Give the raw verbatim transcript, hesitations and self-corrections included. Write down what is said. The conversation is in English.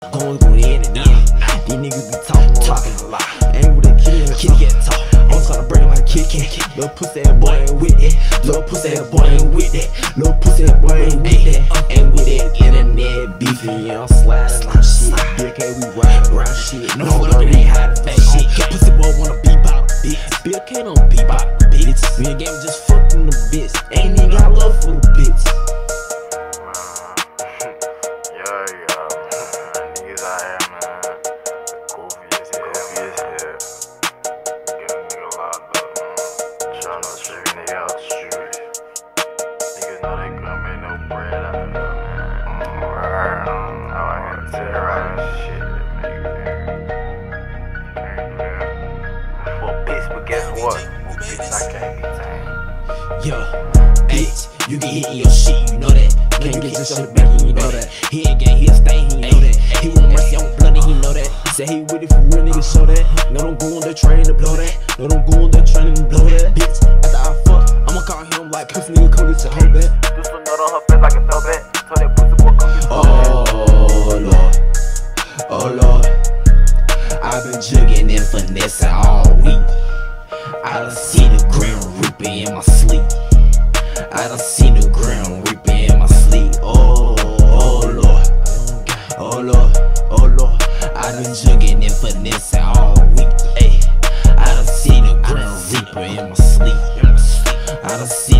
Going through in and in. These niggas be talking, talking a lot. Ain't with a kid, kid get talk. I'm tryna break my kid, kid. Little pussy ass boy ain't with it. Little pussy ass boy ain't with it. Little pussy ass boy ain't with it. Ain't with that internet beefing, yeah, I'm sliding slide shit. B K, we ride around shit. No, no, it ain't how to fake shit. Pussy boy wanna be bout a bitch. B K don't be bout a bitch. Me and Game just fucking the bitch. Ain't even got love for the bitch. Yo, bitch, you get hit in your shit, you know that. Can't get your shit back, you know that. He ain't gang, he a stain, he know that. He want mercy on blood, he know that. Say he with it for real, niggas show that. No, don't go on the train to blow that. No, don't go on the train to blow that. Bitch, after I fuck, I'ma call him like, pussy nigga, come get your hoe back. Do some nut on her face like a throwback. So that pussy boy come get your Oh, Lord, oh, Lord. I've been jugging and finessing all week. I done seen the Grim Reaper in my sleep. I done seen the Grim Reaper in my sleep. Oh, oh Lord, oh Lord, oh Lord. I done jugging and finessing all week. Ay, I done seen the Grim Reaper in my sleep. I done seen